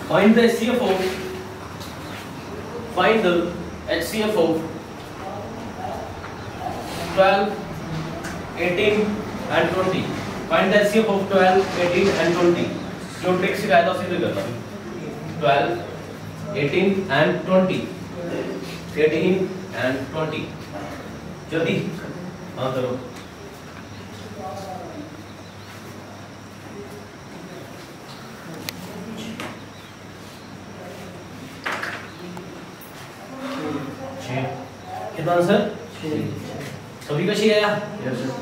Find the HCF of 12, 18 and 20. Find the HCF of 12, 18 and 20. जो trick सिखाया था उसी से करना. 12, 18 and 20. 18 and 20. जल्दी हाँ करो. कितना आंसर? सभी का 6 आया? Yes sir.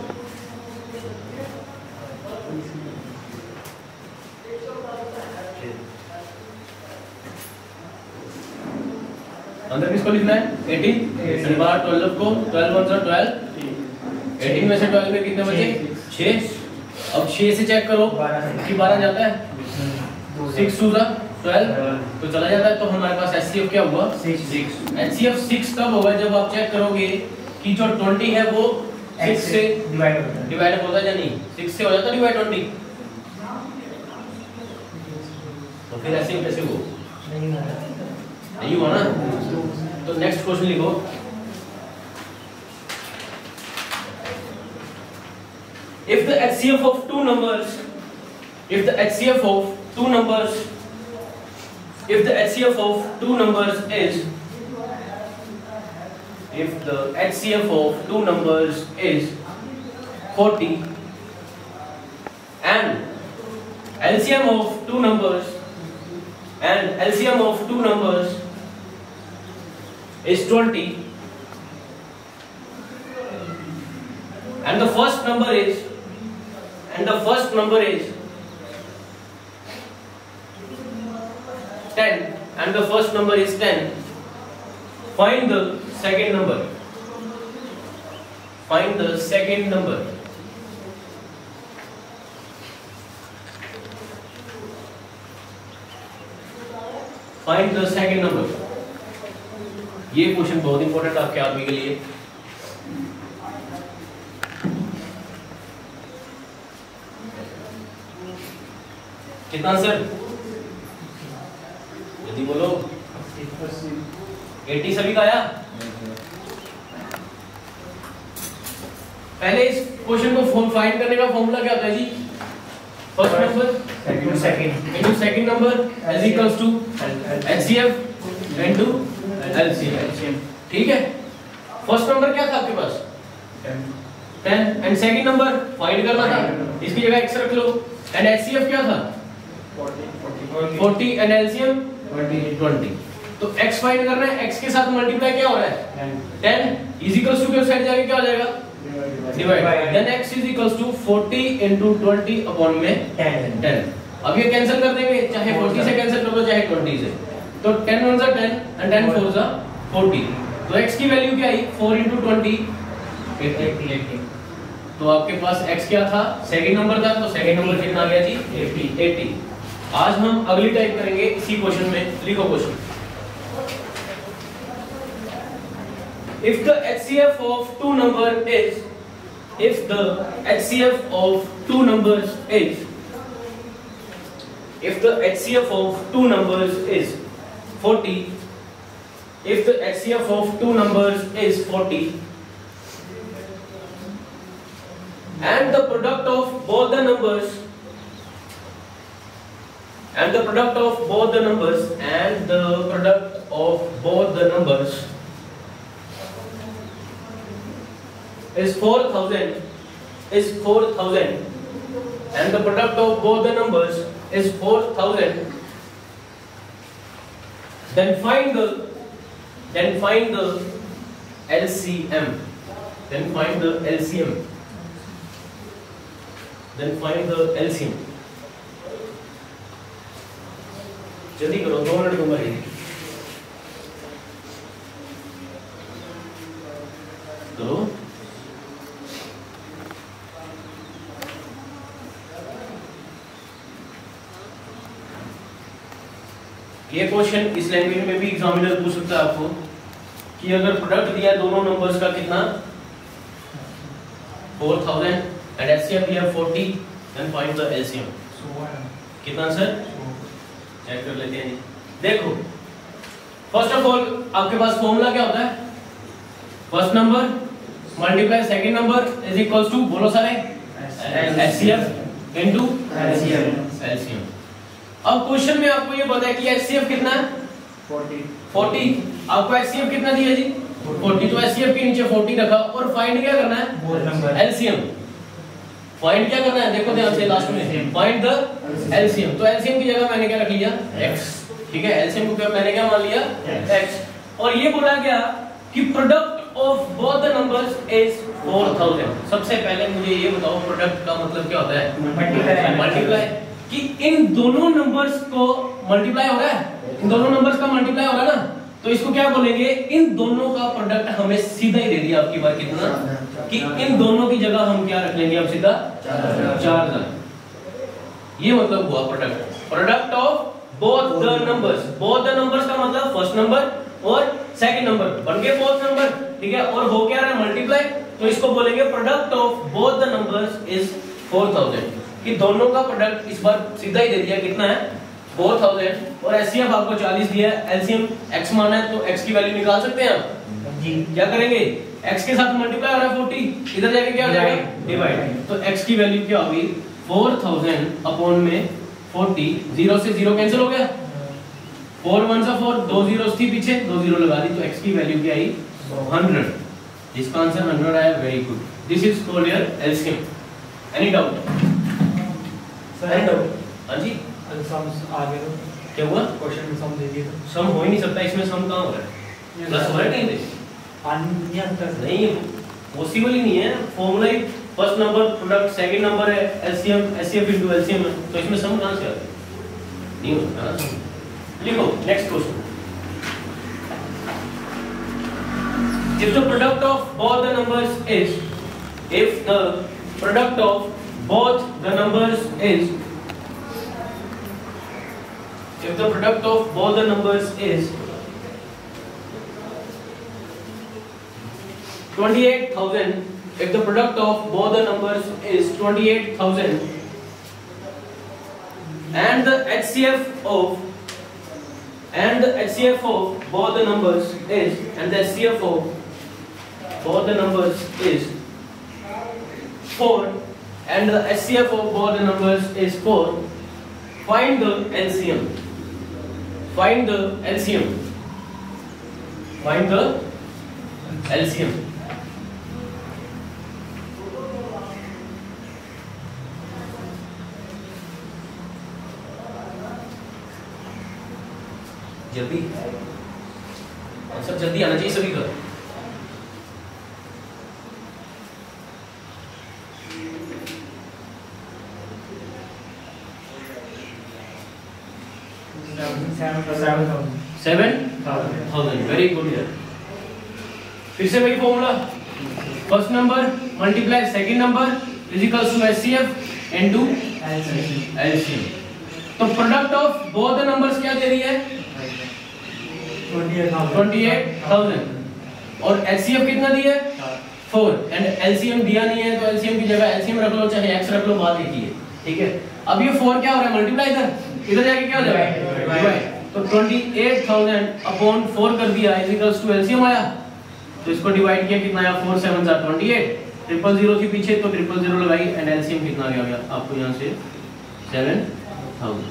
अंदर किसको लिखना है? 18 और बाहर 12 को 12 1 12. 18 में से 12 में कितने बचे? 6. अब 6 से चेक करो कि 12 जाता है. 6 2 12 तो चला जाता है. तो हमारे पास HCF क्या हुआ? 6. HCF 6 तब होगा जब आप चेक करोगे कि जो 20 है वो 6 से डिवाइड होता है या नहीं. 6 से हो जाता डिवाइड 20. तो फिर ऐसे कैसे हो? नहीं हुआ ना. तो नेक्स्ट क्वेश्चन लिखो. If the HCF of two numbers is the HCF of two numbers is 40 and LCM of two numbers is 20 and the first number is 10 and the first number is 10. Find the second number. Find the second number. Find the second number. ये question बहुत important आपके आदमी के लिए. कितना answer? जल्दी बोलो. 80 सभी का आया? पहले इस क्वेश्चन को फाइंड करने का फॉर्मूला क्या होता है जी? First number into second number is equals to HCF into LCM. ठीक है. फर्स्ट नंबर क्या था आपके पास? 10 एंड सेकंड नंबर फाइंड करना था. इसकी जगह x रख लो. एंड HCF क्या था? 40 एंड LCM 20. तो x फाइंड करना है. x के साथ मल्टीप्लाई क्या हो रहा है? 10 इज इक्वल्स टू के साइड जाके क्या हो जाएगा? Divide. Then x is equals to 40 into 20 upon में 10. अब ये कैंसिल कर देंगे. चाहे 40 से कैंसिल कर दो चाहे 20 से. तो 10 1 10 एंड 10 4 40. तो x की वैल्यू क्या आई? 4 इनटू 20 80. तो आपके पास x क्या था? सेकंड नंबर था. तो सेकंड नंबर कितना आ गया जी? 80. आज हम अगली टाइप करेंगे इसी क्वेश्चन में. लिखो question. If the HCF of two numbers is 40, if the HCF of two numbers is 40 and the product of both the numbers is 4000 and the product of both the numbers is 4000, then find the LCM. जल्दी करो. 2 minute दूंगा. करो. ये question इस language में भी examiner पूछ सकता है आपको कि अगर प्रोडक्ट दिया दोनों नंबर्स का कितना 4000 एंड HCF दिया 40, देन फाइंड द LCM. कितना आंसर? चेक कर लेते हैं जी। देखो फर्स्ट ऑफ ऑल आपके पास फॉर्मूला क्या होता है, first number multiply second number is equals to, बोलो सारे, एचसीएफ इनटू एलसीएम। अब क्वेश्चन में आपको ये पता है कि एचसीएफ कितना है 40, आपको एचसीएफ कितना दिया जी 40, तो एचसीएफ के नीचे 40 रखा और फाइंड क्या करना है एलसीएम। फाइंड क्या करना है, देखो ध्यान से लास्ट में, फाइंड द एलसीएम। तो एलसीएम की जगह मैंने क्या रख लिया x, ठीक है, एलसीएम को मैंने क्या मान लिया x, और ये बोला गया कि product of both the numbers is 4000। सबसे पहले मुझे ये बताओ प्रोडक्ट का मतलब क्या होता है, मल्टीप्लाई, कि इन दोनों नंबर्स को मल्टीप्लाई हो रहा है, इन दोनों नंबर्स का मल्टीप्लाई हो रहा है ना, तो इसको क्या बोलेंगे, इन दोनों का प्रोडक्ट हमें सीधा ही दे दिया आपकी बार कितना, कि इन दोनों की जगह हम क्या रख लेंगे अब सीधा 4000। ये मतलब हुआ product of both the numbers. Both the numbers का मतलब फर्स्ट नंबर और सेकंड नंबर बन गए बोथ नंबर, ठीक है, और हो क्या रहा है मल्टीप्लाई, तो इसको बोलेंगे product of both the numbers is 4000, कि दोनों का प्रोडक्ट इस बार सीधा ही दे दिया कितना है 4000, और एचसीएफ आपको 40 दिया है, एलसीएम x माना है तो x की वैल्यू निकाल सकते हैं आप जी। क्या करेंगे, x के साथ मल्टीप्लाई हो रहा है 40, इधर जाके क्या हो जाएगा डिवाइड, तो x की वैल्यू क्या होगी 4000 अपॉन में 40, 0 से 0 कैंसिल हो गया, 4 1 सा 4, 2 जीरोस थी पीछे, 2 जीरो लगा दी, तो x की वैल्यू क्या आई 100, इसका आंसर 100 आया। Very good, this is called your LCM. Any doubt, any doubt? हां जी, सम्स आ गए तो क्या हुआ, क्वेश्चन में सम दे दिए तो सम हो ही नहीं सकता इसमें, सम कहां हो रहा है, प्लस हो रहा है कहीं पे नहीं, पॉसिबल ही नहीं है। फॉर्मूला ही first number product, second number है एलसीएम, एचसीएफ इनटू एलसीएम, तो इसमें सम कहां से आ गया, नहीं होता ना सम। लिखो next question, if the product of both the numbers is, if the product of both the numbers is, if the product of both the numbers is 28,000, if the product of both the numbers is 28,000 and the HCF of both the numbers is, and the HCF of both the numbers is 4 and the HCF of both the numbers is 4, find the LCM. Find the LCM. Find the LCM. जल्दी answer जल्दी आना चाहिए सभी का। $7,000। Very good यार। फिर से वही formula, first number multiply second number is equals to HCF into LCM. तो product of both the numbers क्या दे रही है 28,000 और एचसीएफ कितना दिया है 4 एंड एलसीएम दिया नहीं है, तो एलसीएम की जगह एलसीएम रख लो चाहे एक्स रख लो, बात एक ही है, ठीक है। अब ये 4 क्या हो रहा है मल्टीप्लाई, इधर जाके क्या हो जाएगा डिवाइड, तो 28,000 अपॉन 4 कर दिया इज इक्वल्स टू एलसीएम आया, तो इसको डिवाइड किया कितना आया 4 7 28, 000 थी पीछे तो 000 लगाई एंड एलसीएम कितना आ गया आपको यहां से 7,000।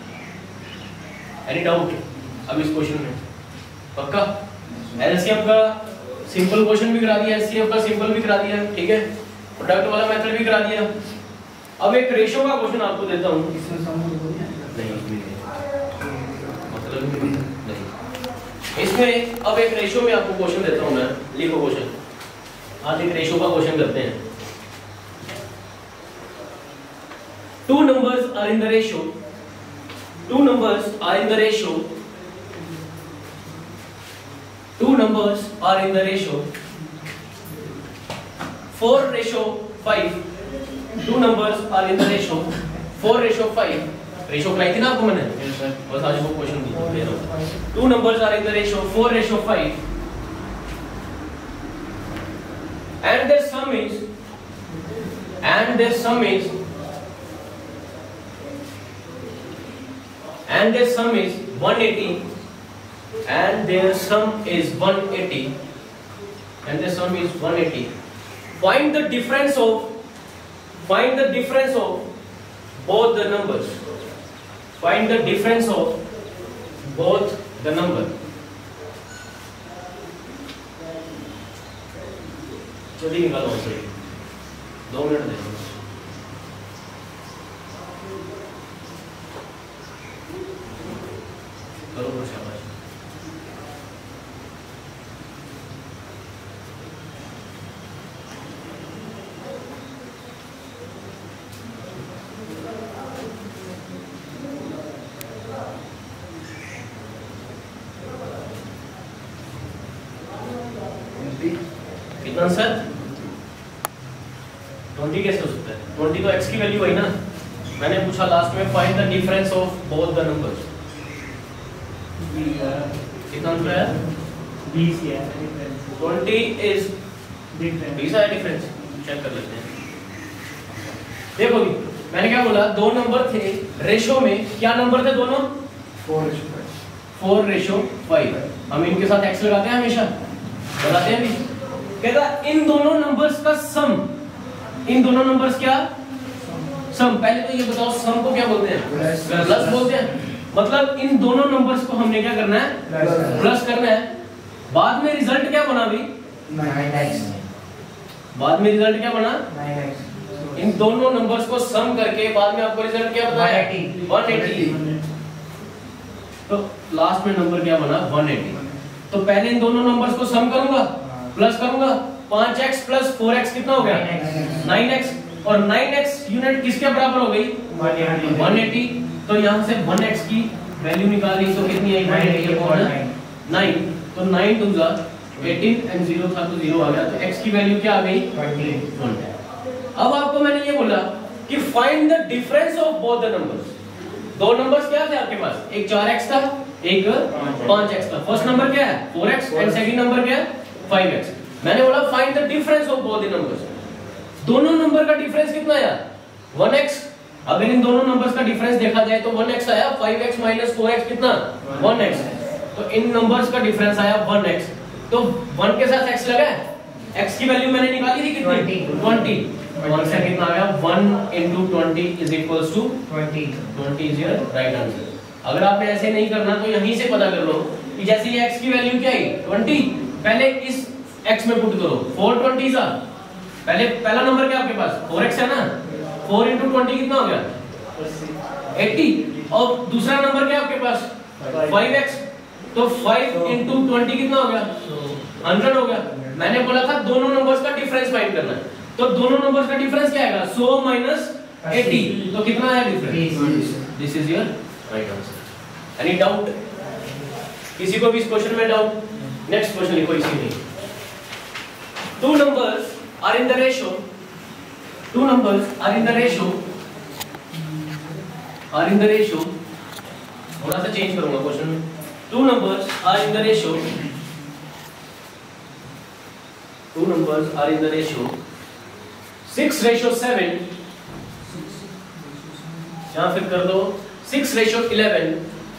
एनी डाउट अब इस क्वेश्चन में? पक्का? एलसीएम का सिंपल क्वेश्चन भी करा दिया, एचसीएफ का सिंपल भी करा दिया, ठीक है, प्रोडक्ट वाला मेथड भी करा दिया। अब एक रेशियो का क्वेश्चन आपको देता हूं, इसमें सम नहीं मतलब नहीं, इसमें अब एक रेशियो में आपको क्वेश्चन देता हूं मैं, लिखो क्वेश्चन। आज एक रेशियो का क्वेश्चन करते हैं। Two numbers are in the ratio. Two numbers are in the ratio. Two numbers are in the ratio 4:5. Two numbers are in the ratio 4:5. Ratio कराई थी ना आपको मैंने, बस आज वो क्वेश्चन दे रहा हूं। Two numbers are in the ratio 4:5 and their sum is 4:5 and their sum is 180, and their sum is 180, and their sum is 180. Find the difference of both the numbers. Find the difference of both the number. जल्दी निकालो answer, 2 minute दें. करो तो शाबाश. कितना sir? 20 कैसे हो सकता है? 20 तो x की वैल्यू है ना. मैंने पूछा लास्ट में find the difference of both the numbers. कितना आंसर है? 20 है. 20 इज डिफरेंस. 20 है डिफरेंस. चेक कर लेते हैं. देखो भी मैंने क्या बोला, दो नंबर थे रेशो में. क्या नंबर थे दोनों? 4:5. हम इनके साथ x लगाते हैं हमेशा, बताते हैं भी. कहता इन दोनों नंबर्स का सम. इन दोनों नंबर्स क्या सम? पहले तो ये बताओ सम को क्या बोलते हैं? प्लस बोलते हैं. मतलब इन दोनों नंबर्स को हमने क्या करना है? प्लस करना है. बाद में रिजल्ट क्या बना भी? 9x. बाद में रिजल्ट क्या बना? 9x. इन दोनों नंबर्स को सम करके बाद में आपको रिजल्ट क्या बताया? 180. तो लास्ट में नंबर क्या बना? 180. तो पहले इन दोनों नंबर्स को सम करूंगा, प्लस करूंगा. 5x प्लस 4x कितना हो गया? 9x. और 9x यूनिट किसके बराबर हो गई? 180. तो यहाँ से 1x की वैल्यू निकाली तो कितनी आई? 9. तो 9 2 जा 18 एंड 0 था तो 0 आ गया. तो x की वैल्यू क्या आ गई? 1. अब आपको मैंने ये बोला कि find the difference of both the numbers. दो नंबर्स क्या थे आपके पास? एक 4x था, एक 5x था. फर्स्ट नंबर क्या है? 4x एंड सेकंड नंबर क्या है? 5x. मैंने बोला find the difference of both the numbers. दोनों नंबर का डिफरेंस कितना आया? 1x. अगर इन दोनों नंबर्स का डिफरेंस देखा जाए तो 1x आया. 5x माइनस 4x कितना? 1x. तो इन नंबर्स का डिफरेंस आया 1x. तो 1 के साथ x लगा है. x की वैल्यू मैंने निकाली थी कितनी? 20. 1 से कितना आ गया? 1 into 20 is equals to 20. 20 is your right answer. अगर आपने ऐसे नहीं करना तो यहीं से पता कर लो कि जैसे ये x की वैल्यू क्या है? 20. पहले इस x में पुट करो. 420 सा पहला नंबर क्या आपके पास? 4x है ना. 4 into 20 कितना हो गया? 80. और दूसरा नंबर क्या आपके पास? 5x. तो 5 into 20 कितना हो गया? 100 हो गया. मैंने बोला था दोनों नंबर्स का डिफरेंस फाइंड करना है. तो दोनों नंबर्स का डिफरेंस क्या आएगा? 100 minus 80. तो कितना आया difference? This is your right answer. Any doubt? किसी को भी इस क्वेश्चन में डाउट? नेक्स्ट क्वेश्चन लिखो इसी में. Two numbers are in the ratio. Two numbers are in the ratio. Are in the ratio. थोड़ा सा चेंज करूंगा क्वेश्चन में. Two numbers are in the ratio. Two numbers are in the ratio 6:7. यहाँ फिर कर दो 6:11.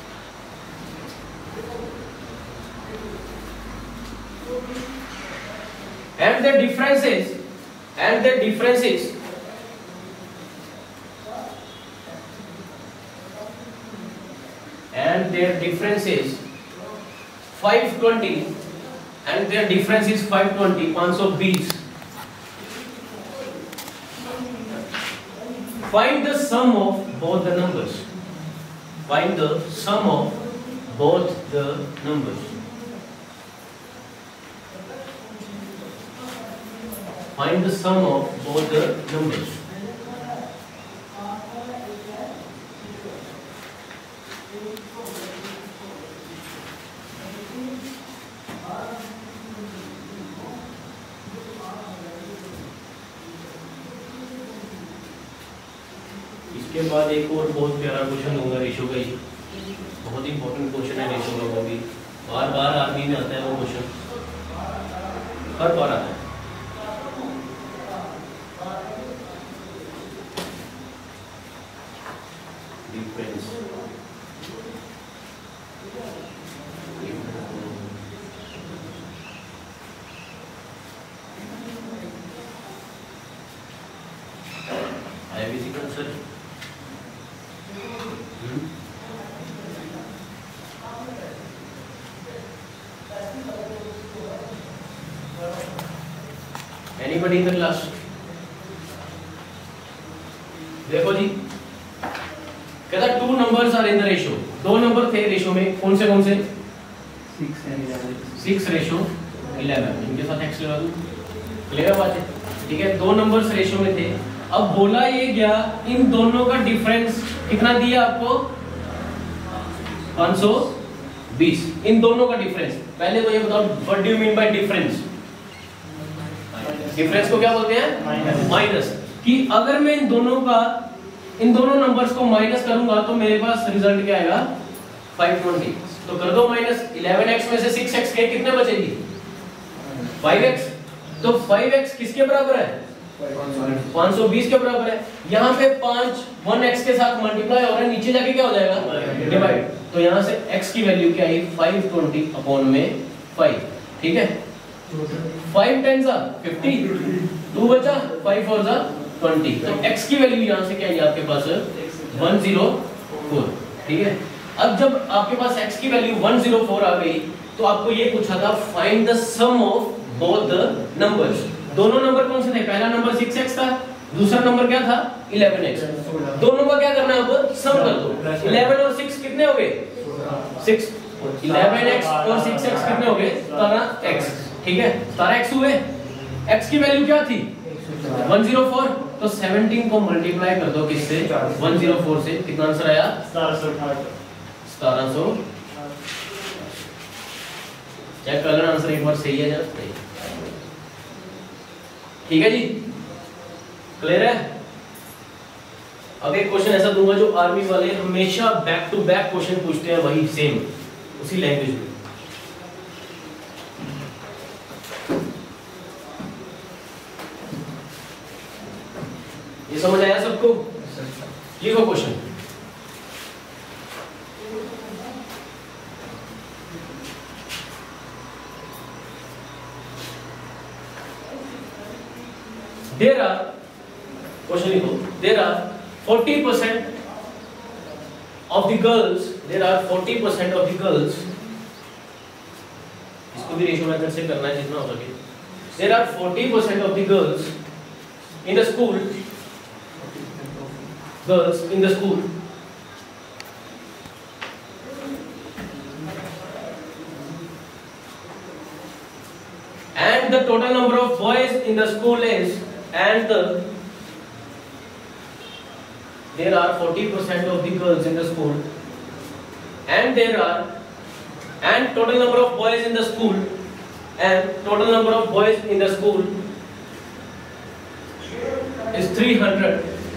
And the differences 520 and their difference is 520. 520. Find the sum of both the numbers. Find the sum of both the numbers. Find the sum of both the numbers. इसके बाद एक और बहुत प्यारा क्वेश्चन होगा रेशो का ही. बहुत इंपॉर्टेंट क्वेश्चन है रेशो का. वो भी बार बार आर्मी में आता है वो क्वेश्चन. हर बार आता है. Difference Anybody in the class? देखो जी, कहता two numbers are in the ratio, दो नंबर थे रेशियो में, कौन से 6 and 11. 6:11, इनके साथ x लगा दूं, क्लियर बात है, ठीक है। दो नंबर्स रेशियो में थे, अब बोला ये गया इन दोनों का डिफरेंस कितना दिया आपको, 520, इन दोनों का डिफरेंस। पहले तो ये बताओ what do you mean by difference? Difference को क्या बोलते हैं? माइनस। कि अगर मैं इन दोनों नंबर्स को माइनस करूंगा तो मेरे पास रिजल्ट क्या आएगा, 520। तो कर दो माइनस, 11x में से 6x के कितने बचेगी, 5x। तो 5x किसके बराबर है, 520 के बराबर है। यहाँ पे 5 1x के साथ मल्टीप्लाई हो रहा है, नीचे जाके क्या हो जाएगा, डिवाइड। तो यहाँ से x की वैल्यू क्या आई, 520 अपॉन में 5, ठीक है। 5 10 50, 2 बचा, 5 4 20। तो x की वैल्यू यहाँ से क्या आई आपके पास, 104, ठीक है। अब जब आपके पास x की वैल्यू 104 आ गई तो आपको ये पूछा था find the sum of both the numbers. दोनों नंबर कौन से थे, पहला नंबर 6x था, दूसरा नंबर क्या था, 11x। दोनों का क्या करना है, अब सम कर दो। 11 और 6 कितने हो गए, 6। 11x और 6x कितने हो गए, 17x, ठीक है। 17x हुए, x की वैल्यू क्या थी, 104। तो 17 को मल्टीप्लाई कर दो किससे, 104 से, कितना आंसर आया, 1700। चेक कर लेना आंसर एक बार, सही है या नहीं, ठीक है जी, क्लियर है। अब एक क्वेश्चन ऐसा दूंगा जो आर्मी वाले हमेशा बैक टू बैक क्वेश्चन पूछते हैं, वही सेम उसी लैंग्वेज में। ये समझ आया सबको, लिखो क्वेश्चन। There are, क्वेश्चन लिखो, there are 40% of the girls, there are 40% of the girls, इसको भी रेशियो मेथड से करना है जितना हो सके। There are 40% of the girls in the school, girls in the school and the total number of boys in the school is, and there are 40% of the girls in the school and total number of boys in the school and total number of boys in the school is 300.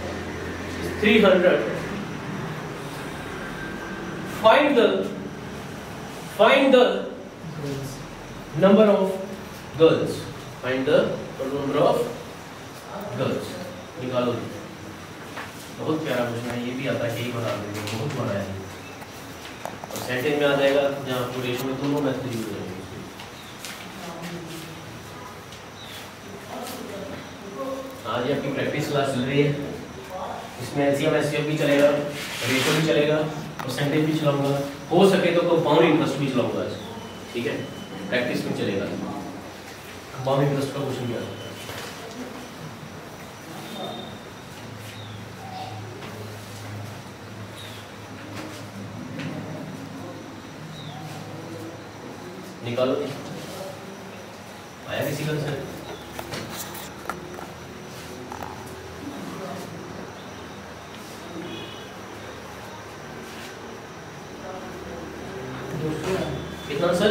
Find the number of girls. Find the total number of girls. निकालो। बहुत प्यारा question है, ये भी आता है, यही बता देंगे, बहुत बड़ा है और सेंटेंस में आ जाएगा जहाँ आपको रेशियो में दोनों मैथड यूज हो जाएंगे। आज आपकी प्रैक्टिस क्लास चल रही है, इसमें एलसीएम एचसीएफ भी चलेगा, रेशियो भी चलेगा और सेंटेंस भी चलाऊंगा, हो सके तो कंपाउंड इंटरेस्ट भी चलाऊंगा, ठीक है। प्रैक्टिस में चलेगा, कंपाउंड इंटरेस्ट का क्वेश्चन भी आ सकता है। निकालो, आया किसी का आंसर? कितना आंसर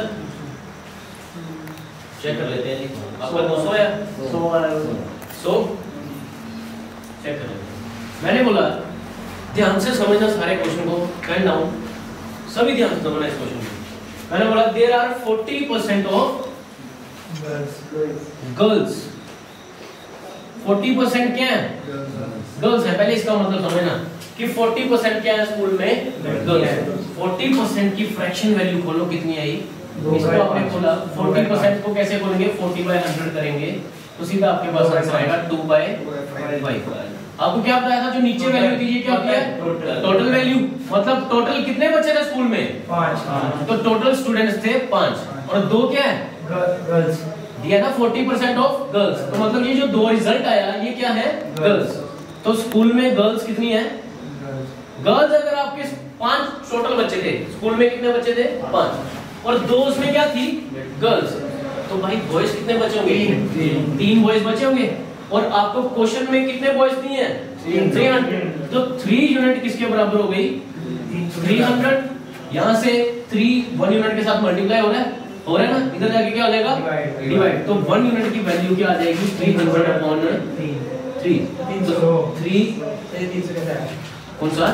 चेक कर लेते हैं जी। आपका 200 है, 100 चेक कर लेते हैं। मैंने बोला ध्यान से समझना सारे क्वेश्चन को, पेन डाउन, सभी ध्यान से समझना इस क्वेश्चन को। मैंने बोला देयर आर 40% ऑफ गर्ल्स। 40% क्या है, गर्ल्स है, पहले इसका मतलब समझना कि 40% क्या है स्कूल में गर्ल्स। 40% की फ्रैक्शन वैल्यू खोलो कितनी आई, इसको आपने खोला 40% को कैसे खोलेंगे 40/100 करेंगे तो सीधा आपके पास आंसर आएगा 2/5। आपको क्या बताया था जो नीचे वैल्यू थी ये क्या होती है टोटल वैल्यू, मतलब टोटल कितने बच्चे थे स्कूल में 5, तो टोटल स्टूडेंट्स थे 5 और 2 क्या है गर्ल्स दिया था 40% ऑफ गर्ल्स, तो मतलब ये जो 2 रिजल्ट आया ये क्या है गर्ल्स। तो स्कूल में गर्ल्स कितनी है, गर्ल्स अगर आपके 5 टोटल बच्चे थे स्कूल में, कितने बच्चे थे 5 और 2 उसमें क्या थी गर्ल्स, तो भाई बॉयज कितने बचे होंगे 3 बॉयज बचे होंगे और आपको क्वेश्चन में कितने बॉयज दिए हैं 300, तो 3 यूनिट किसके बराबर हो गई 300। यहां से 3 1 यूनिट के साथ मल्टीप्लाई हो रहा है ना, इधर जाके क्या हो जाएगा डिवाइड, तो 1 यूनिट की वैल्यू क्या आ जाएगी 300/3। तो 3 कौन सा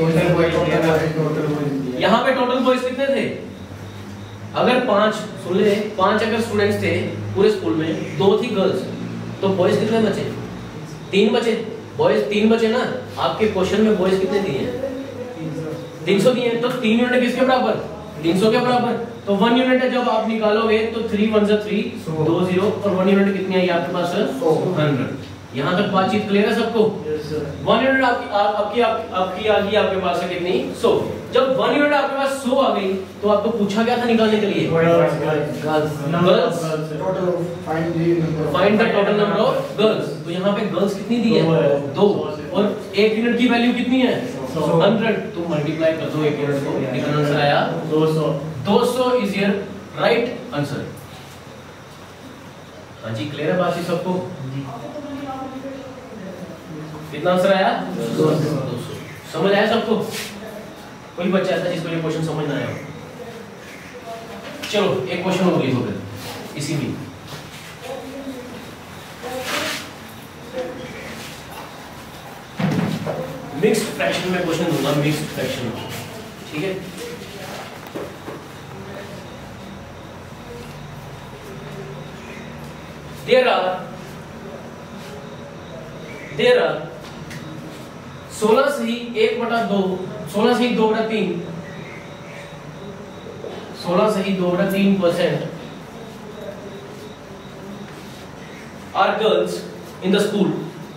यहाँ पे टोटल बॉयज कितने थे, अगर 5 सुन ले 5 अगर स्टूडेंट्स थे पूरे स्कूल में 2 थी गर्ल्स, तो बॉयज कितने बचे 3 बचे, बॉयज 3 बचे ना। आपके क्वेश्चन में बॉयज कितने दिए हैं 300 दिए हैं, तो 3 यूनिट किसके बराबर 300 के बराबर, तो 1 यूनिट है जब आप निकालोगे तो 3 1 3 2 0 और 1 यूनिट कितनी आई आपके पास 100। यहाँ तक बातचीत क्लियर है सबको। 1 यूनिट आपकी आ गई आपके पास है कितनी 100। जब 1 यूनिट आपके पास 100 आ गई तो आपको पूछा क्या था निकालने के लिए girls, find the total number of girls. तो यहाँ पे गर्ल्स कितनी दी है 2 और 1 यूनिट की वैल्यू कितनी है 100, तो मल्टीप्लाई कर दो 1 यूनिट को, कितना आंसर आया 200 इज योर राइट आंसर। हाँ जी क्लियर है बात सबको, कितना आंसर आया 200। समझ आया सबको, कोई बच्चा ऐसा जिसको ये क्वेश्चन समझ ना आया। चलो एक क्वेश्चन और लिखो फिर इसी में, मिक्स्ड फ्रैक्शन में क्वेश्चन दूंगा, मिक्स्ड फ्रैक्शन, ठीक है। देयर आर 16 से ही 1/2, 16 से ही 2/3, 16 से ही 2/3% are girls in the school,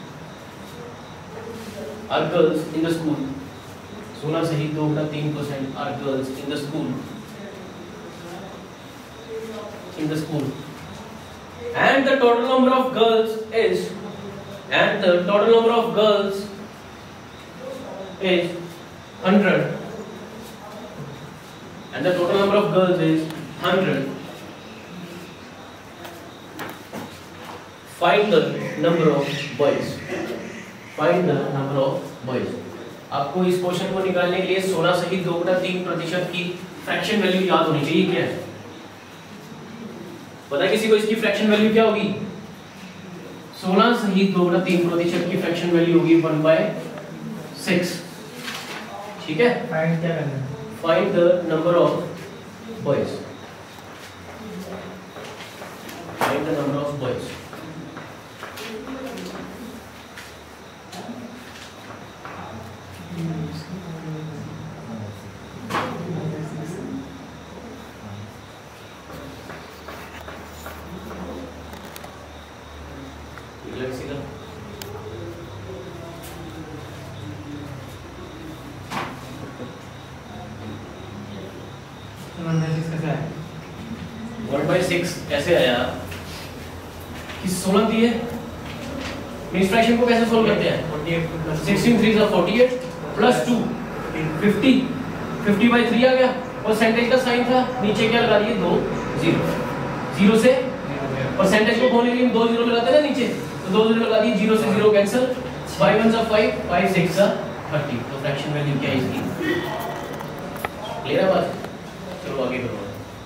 are girls in the school, 16 से ही 2/3% are girls in the school, and the total number of girls is 100, and the total number of girls is 100. Find the number of boys. Find the number of boys. आपको इस question को निकालने के लिए 16 से ही 2/3% की fraction value याद होनी चाहिए। क्या है पता है किसी को इसकी फ्रैक्शन वैल्यू क्या होगी? 16 से ही 2/3% की फ्रैक्शन वैल्यू होगी 1/6। ठीक है, फाइंड क्या करना है? Find the number of boys, find the number of boys. कैसे आया कि 16 दिए, मिक्स फ्रैक्शन को कैसे सोल्व करते हैं? 16 3 48 प्लस 2 50, 50/3 आ गया, परसेंटेज का साइन था, नीचे क्या लगा दिए 2 0, 0 से परसेंटेज को खोलने के लिए 2 0 लगाते हैं ना नीचे, तो 2 0 लगा दिए, 0 से 0 कैंसिल, 5 1 5, 5 6 30। तो फ्रैक्शन वैल्यू क्या है इसकी? क्लियर है बात? चलो आगे करो।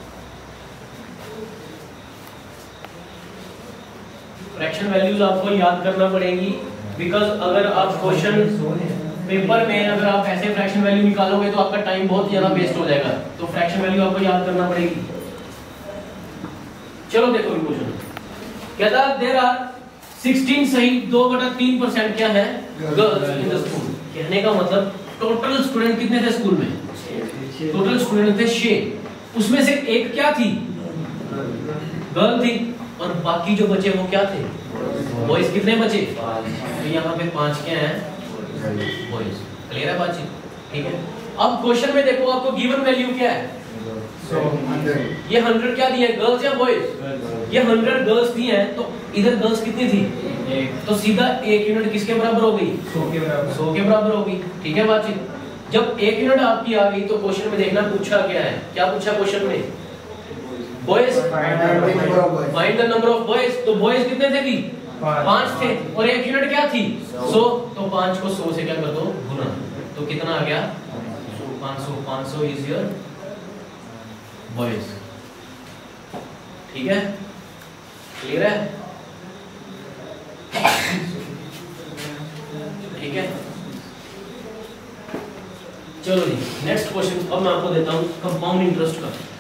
फ्रैक्शन वैल्यूज आपको याद करना पड़ेगी, बिकॉज अगर आप क्वेश्चन पेपर में अगर आप ऐसे फ्रैक्शन वैल्यू निकालोगे तो आपका टाइम बहुत ज्यादा वेस्ट हो जाएगा, तो फ्रैक्शन वैल्यू आपको याद करना पड़ेगी। चलो देखो क्वेश्चन कहता है देयर आर 16 सही 2/3% क्या है गर्ल्स इन द स्कूल। कहने का मतलब टोटल स्टूडेंट कितने थे स्कूल में? टोटल स्टूडेंट थे 6, उसमें से एक क्या थी? गर्ल थी, और बाकी जो बचे वो क्या थे? बॉयज। कितने बचे? तो यहाँ पे 5 क्या हैं? बॉयज। क्लियर है बातचीत? ठीक है। अब क्वेश्चन में देखो आपको गिवन वैल्यू क्या है? ये 100 क्या दिए? गर्ल्स या बॉयज? ये 100 गर्ल्स दी हैं, तो इधर गर्ल्स कितनी थी? तो सीधा 1 यूनिट किसके बराबर हो गई? 100 के बराबर। 100 के बराबर होगी। ठीक है बातचीत? जब 1 यूनिट आपकी आ गई तो क्वेश्चन में देखना पूछा क्या है? क्या पूछा क्वेश्चन में? Boys. Find the number of boys. तो बॉयज कितने थे भी? 5 थे, और 1 यूनिट क्या थी? 100। तो 5 को 100 से क्या कर दो? गुना। तो कितना आ गया? 500। 500 इज योर बॉयज। ठीक है? क्लियर है? ठीक है, चलो जी नेक्स्ट क्वेश्चन। अब मैं आपको देता हूं कंपाउंड इंटरेस्ट का।